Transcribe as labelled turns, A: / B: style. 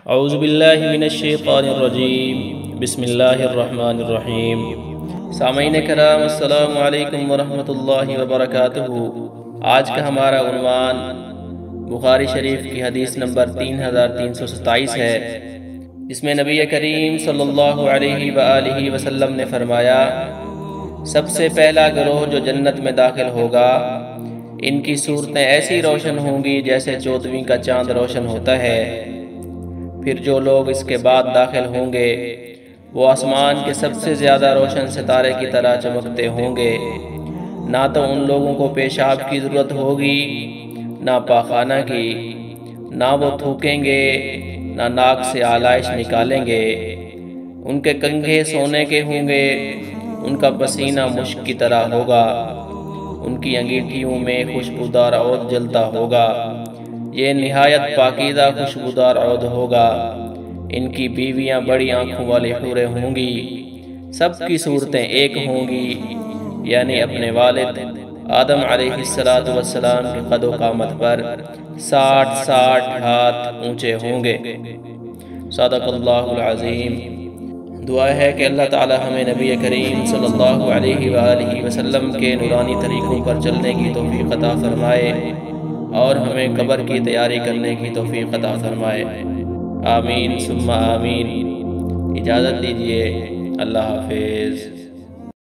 A: اعوذ باللہ من الشیطان الرجیم بسم اللہ الرحمن الرحیم۔ سامعین کرام السلام علیکم ورحمۃ اللہ وبرکاتہ۔ آج کا ہمارا عنوان بخاری شریف کی حدیث نمبر 3327 ہے، جس میں نبی کریم صلی اللہ علیہ وآلہ وسلم نے فرمایا، سب سے پہلا گروہ جو جنت میں داخل ہوگا، ان کی صورتیں ایسی روشن ہوں گی جیسے چودھویں کا چاند روشن ہوتا ہے۔ پھر جو لوگ اس کے بعد داخل ہوں گے وہ آسمان کے سب سے زیادہ روشن ستارے کی طرح چمکتے ہوں گے۔ نہ تو ان لوگوں کو پیشاب کی ضرورت ہوگی، نہ پاخانہ کی، نہ وہ تھوکیں گے، نہ ناک سے آلائش نکالیں گے۔ ان کے کنگھے سونے کے ہوں گے، ان کا پسینہ مشک کی طرح ہوگا، ان کی انگیٹھیوں میں خوشبودار عود جلتا ہوگا، یہ نہایت پاکیزہ خوشبودار عود ہوگا۔ ان کی بیویاں بڑی آنکھوں والی حوریں ہوں گی، سب کی صورتیں ایک ہوں گی، یعنی اپنے والد آدم علیہ السلام کے قد و قامت پر 60 ہاتھ اونچے ہوں گے۔ صدق اللہ العظیم۔ دعا ہے کہ اللہ تعالی ہمیں نبی کریم صلی اللہ علیہ وآلہ وسلم کے نورانی طریقوں پر چلنے کی توفیق عطا فرمائے اور ہمیں قبر کی تیاری کرنے کی توفیق عطا فرمائے۔ آمین ثم آمین۔ اجازت دیجیے، اللہ حافظ۔